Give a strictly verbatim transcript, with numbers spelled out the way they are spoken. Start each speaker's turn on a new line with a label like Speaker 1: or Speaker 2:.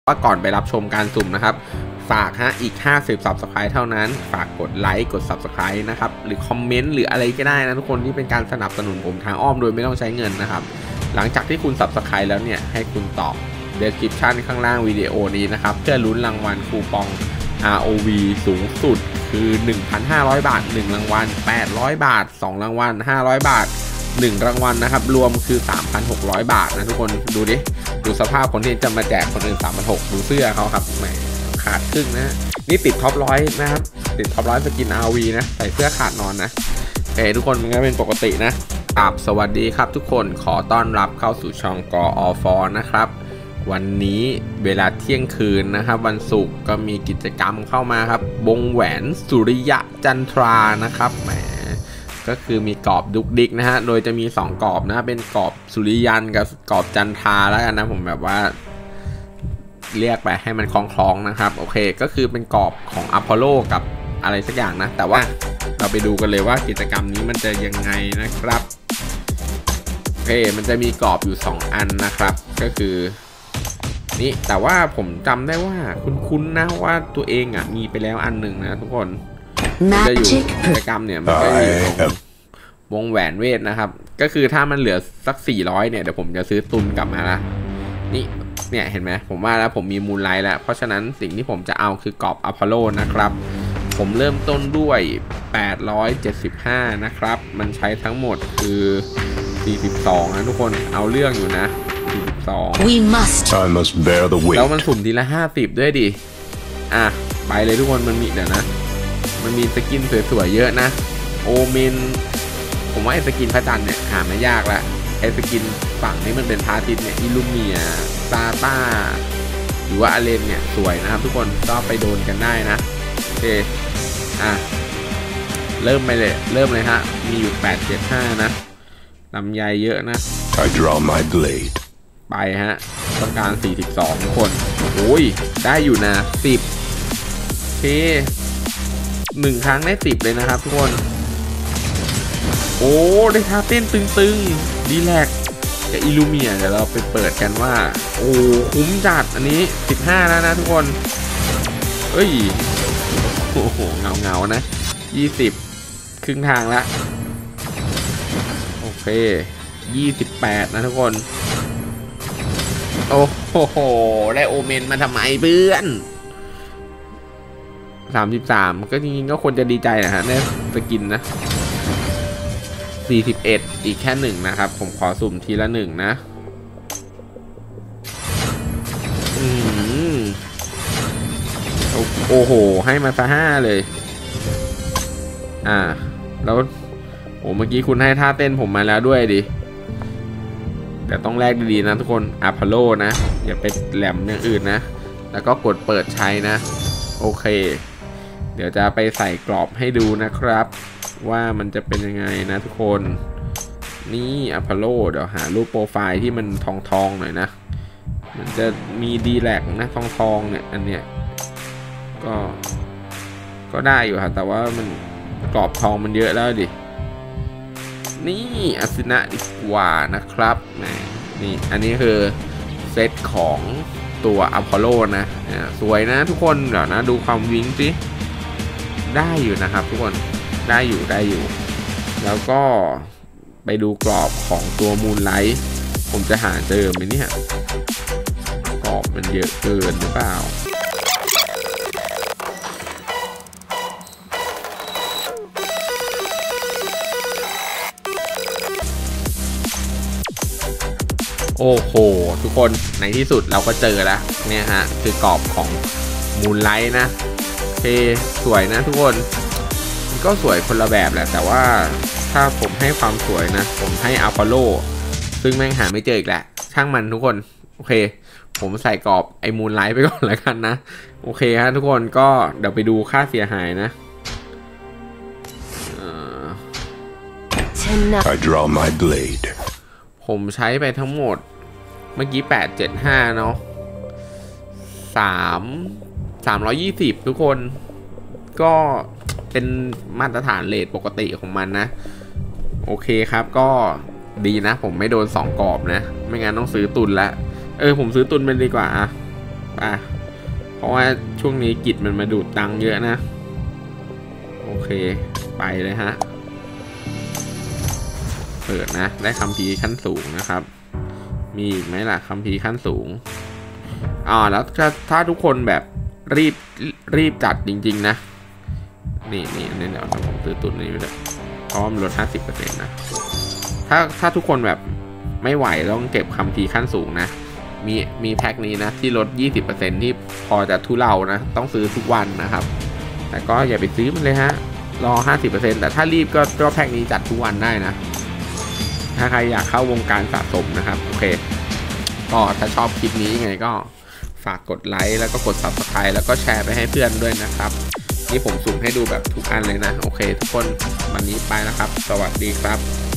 Speaker 1: ว่าก่อนไปรับชมการสุ่มนะครับฝากฮะอีกห้าสิบ ซับสไครบ์ เท่านั้นฝากกดไลค์กด ซับสไครบ์ นะครับหรือคอมเมนต์หรืออะไรก็ได้นะทุกคนที่เป็นการสนับสนุนผมทางอ้อมโดยไม่ต้องใช้เงินนะครับหลังจากที่คุณ ซับสไครบ์ แล้วเนี่ยให้คุณตอบ description ข้างล่างวิดีโอนี้นะครับเพื่อลุ้นรางวัลคูปอง อาร์ โอ วี สูงสุดคือ หนึ่งพันห้าร้อย บาทหนึ่งรางวัลแปดร้อยบาทสองรางวัลห้าร้อยบาทหนึ่งรางวัลนะครับรวมคือ สามพันหกร้อย บาทนะทุกคนดูดิดูสภาพคนที่จะมาแจกคนอื่น สามพันหกร้อย ดูเสื้อเขาครับแหมขาดครึ่งนะนี่ติดท็อปร้อยนะครับติดท็อปร้อยสกิน อาร์ วี นะใส่เสื้อขาดนอนนะเอ้ทุกคนมันก็เป็นปกตินะครับสวัสดีครับทุกคนขอต้อนรับเข้าสู่ช่องกอ ฟอ นะครับวันนี้เวลาเที่ยงคืนนะครับวันศุกร์ก็มีกิจกรรมเข้ามาครับวงแหวนสุริยะจันทรานะครับแหมก็คือมีกรอบดุกดิกนะฮะโดยจะมีสองกรอบนะเป็นกรอบสุริยันกับกรอบจันทราแล้วกันนะผมแบบว่าเรียกไปให้มันคล้องๆนะครับโอเคก็คือเป็นกรอบของอพอลโลกับอะไรสักอย่างนะแต่ว่าเราไปดูกันเลยว่ากิจกรรมนี้มันจะยังไงนะครับโอเคมันจะมีกรอบอยู่สองอันนะครับก็คือนี่แต่ว่าผมจำได้ว่าคุ้นๆนะว่าตัวเองอ่ะมีไปแล้วอันหนึ่งนะทุกคนมันจะอยู่กิจกรรมเนี่ยมันก็อยู่วงแหวนเวทนะครับก็คือถ้ามันเหลือสักสี่ร้อยเนี่ยเดี๋ยวผมจะซื้อตุนกลับมาละนี่เนี่ยเห็นไหมผมว่าแล้วผมมีมูลไลท์แล้วเพราะฉะนั้นสิ่งที่ผมจะเอาคือกรอบอพอลโลนะครับผมเริ่มต้นด้วยแปดร้อยเจ็ดสิบห้านะครับมันใช้ทั้งหมดคือสี่สิบสองนะทุกคนเอาเรื่องอยู่นะสี่สิบสอง
Speaker 2: We must
Speaker 3: I must bear the weight
Speaker 1: แล้วมันสุ่มทีละห้าสิบด้วยดิอ่ะไปเลยทุกคนมันมีเดี๋ยวนะมันมีสกินสวยๆเยอะนะโอเมนผมว่าไอ้สกินพระจันทร์เนี่ยหาไม่ยากละไอ้สกินฝั่งนี้มันเป็นพาทิตเนี่ยอิลูเมียซาต้าหรือว่าอาเลนเนี่ยสวยนะครับทุกคนก็ไปโดนกันได้นะโอเคอ่ะเริ่มไปเลยเริ่มเลยฮะมีอยู่แปดเจ็ดห้านะลำไยเยอะนะ
Speaker 3: I draw my blade
Speaker 1: ไปฮะต้องการสี่สิบสองทุกคนโอ้ยได้อยู่นะสิบโอเคหนึ่งครั้งได้สิบเลยนะครับทุกคนโอ้ได้ท่าเต้นตึงๆดีแลกกับอิลูเมียเดี๋ยวเราไปเปิดกันว่าโอ้คุ้มจัดอันนี้สิบห้าแล้วนะทุกคนเอ้ยโอ้โหเงาเงานะยี่สิบครึ่งทางละโอเคยี่สิบแปดนะทุกคนโอ้โหได้โอเมนมาทำไมเพื่อนสามสิบสามก็จริงๆก็ควรจะดีใจนะฮะได้สกินนะสี่สิบเอ็ดอีกแค่หนึ่งนะครับผมขอสุ่มทีละหนึ่งนะอืมโอ้โหให้มาซะห้าเลยอ่าแล้วโอ้เมื่อกี้คุณให้ท่าเต้นผมมาแล้วด้วยดิแต่ต้องแลกดีๆนะทุกคนอพอลโลนะอย่าไปแหลมอย่างอื่นนะแล้วก็กดเปิดใช้นะโอเคเดี๋ยวจะไปใส่กรอบให้ดูนะครับว่ามันจะเป็นยังไงนะทุกคนนี่อพอลโลเดี๋ยวหารูปโปรไฟล์ที่มันทองทองหน่อยนะมันจะมีดีแลกนะทองทองเนี่ยอันเนี้ยก็ก็ได้อยู่ครับแต่ว่ามันกรอบทองมันเยอะแล้วดินี่อาสนะดีกว่านะครับนี่อันนี้คือเซตของตัวอพอลโลนะสวยนะทุกคนเดี๋ยวนะดูความวิ้งสิได้อยู่นะครับทุกคนได้อยู่ได้อยู่แล้วก็ไปดูกรอบของตัวมูนไลท์ผมจะหาเจอไหมเนี่ยกรอบมันเยอะเกินหรือเปล่าโอ้โหทุกคนในที่สุดเราก็เจอแล้วเนี่ยฮะคือกรอบของมูนไลท์นะโอเคสวยนะทุกคนมันก็สวยคนละแบบแหละแต่ว่าถ้าผมให้ความสวยนะผมให้อพอลโลซึ่งแม่งหาไม่เจออีกแหละช่างมันทุกคนโอเคผมใส่กรอบไอ้มูนไลท์ไปก่อนแล้วกันนะโอเคฮะทุกคนก็เดี๋ยวไปดูค่าเสียหายนะ
Speaker 3: I draw my blade
Speaker 1: ผมใช้ไปทั้งหมดเมื่อกี้แปดเจ็ดห้าเนาะสามสามร้อยยี่สิบทุกคนก็เป็นมาตรฐานเรทปกติของมันนะโอเคครับก็ดีนะผมไม่โดนสองกรอบนะไม่งั้นต้องซื้อตุนละเออผมซื้อตุนเป็นดีกว่าอ่ะเพราะว่าช่วงนี้กิจมันมาดูดตังค์เยอะนะโอเคไปเลยฮะเปิดนะได้คัมภีร์ขั้นสูงนะครับมีอีกไหมล่ะคัมภีร์ขั้นสูงอ่าแล้วถ้าถ้าทุกคนแบบรีบรีบจัดจริงๆนะนี่นี่อันนี้เดี๋ยวผมซื้อตุนนี้ไปเลยเพราะมันลด ห้าสิบเปอร์เซ็นต์ นะถ้าถ้าทุกคนแบบไม่ไหวต้องเก็บคัมภีร์ขั้นสูงนะมีมีแพ็คนี้นะที่ลด ยี่สิบเปอร์เซ็นต์ ที่พอจะทุเลานะต้องซื้อทุกวันนะครับแต่ก็อย่าไปซื้อมันเลยฮะรอ ห้าสิบเปอร์เซ็นต์ แต่ถ้ารีบก็ก็แพ็คนี้จัดทุกวันได้นะถ้าใครอยากเข้าวงการสะสมนะครับโอเคก็ถ้าชอบคลิปนี้ยังไงก็ฝากกดไลค์แล้วก็กด ซับสไครบ์ แล้วก็แชร์ไปให้เพื่อนด้วยนะครับนี่ผมสุ่มให้ดูแบบทุกอันเลยนะโอเคทุกคนวันนี้ไปแล้วครับสวัสดีครับ